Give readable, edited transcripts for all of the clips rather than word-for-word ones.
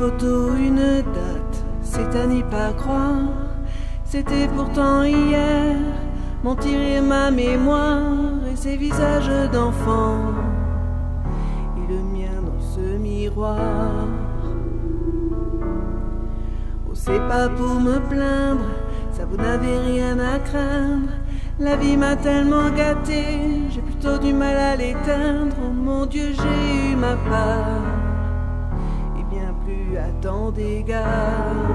photo, une date, c'est à n'y pas croire. C'était pourtant hier, mentir ma mémoire et ses visages d'enfants et le mien dans ce miroir. Oh, c'est pas pour me plaindre, ça vous n'avez rien à craindre. La vie m'a tellement gâté, j'ai plutôt du mal à l'éteindre. Oh mon Dieu, j'ai eu ma part et bien plus à tant d'égards.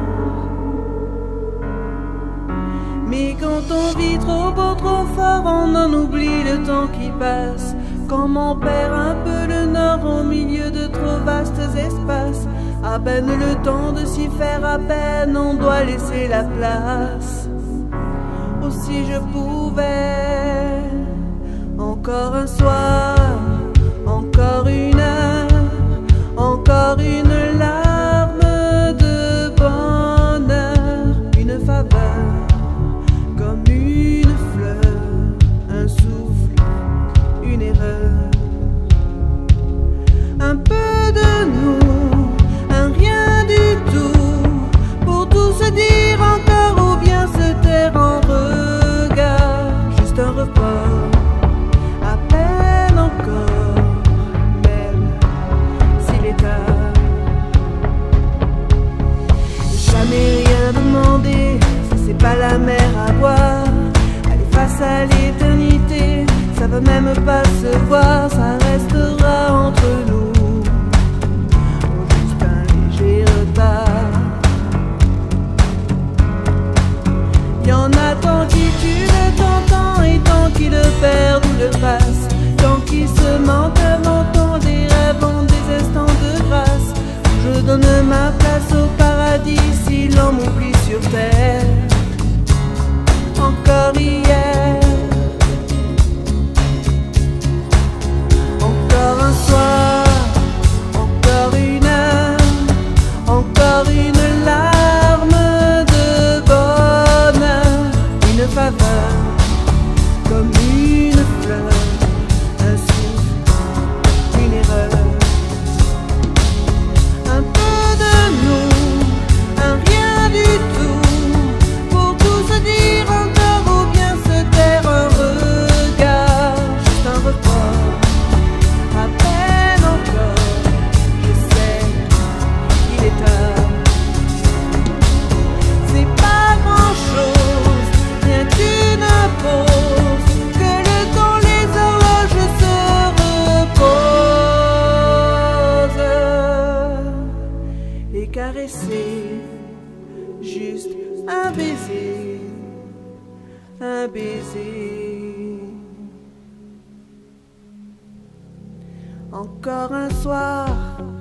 Mais quand on vit trop beau, trop fort, on en oublie le temps qui passe. Quand on perd un peu le nord au milieu de trop vastes espaces, à peine le temps de s'y faire, à peine on doit laisser la place. Oh, si je pouvais, encore un soir, encore une heure, encore une larme de bonheur, une faveur comme une fleur, un souffle, une erreur, un peu de nous, un rien du tout, pour tout se dire encore ou bien se taire en regard, juste un report, à peine encore, même s'il est tard. Jamais rien demandé, ça c'est pas la mer à boire. Aller face à l'éternité, ça va même pas se voir, ça restera entre nous, juste un léger retard. Y'en a tant qui tuent le temps et tant qui le perdent ou le passent, tant qui se mentent avant tant des rêves en des instants de grâce. Je donne ma place au paradis si l'on m'oublie sur terre. Encore hier, encore un soir, encore une heure, encore une larme de bonheur, une faveur comme une fleur, un souffle, une erreur, un peu de nous, un rien du tout, pour tout se dire encore ou bien se taire, un regard, juste un report, à peine encore, je sais, il est tard. C'est pas grand chose, rien qu'une pause, que le temps, les horloges se reposent et caresser, juste un baiser, un baiser. Encore un soir,